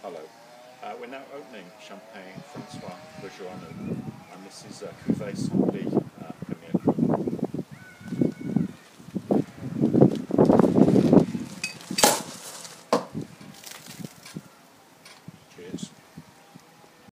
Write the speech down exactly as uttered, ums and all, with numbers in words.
Hello. Uh, we're now opening Champagne Francois Bergeronneau, and this is uh, Cuvée Simply